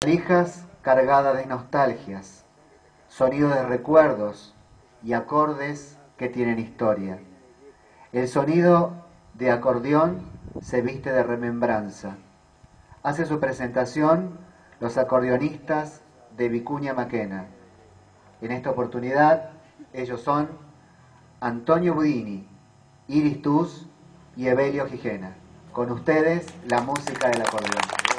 Valijas cargadas de nostalgias, sonido de recuerdos y acordes que tienen historia. El sonido de acordeón se viste de remembranza. Hace su presentación los acordeonistas de Vicuña Maquena. En esta oportunidad ellos son Antonio Budini, Iris Tuz y Evelio Gijena. Con ustedes la música del acordeón.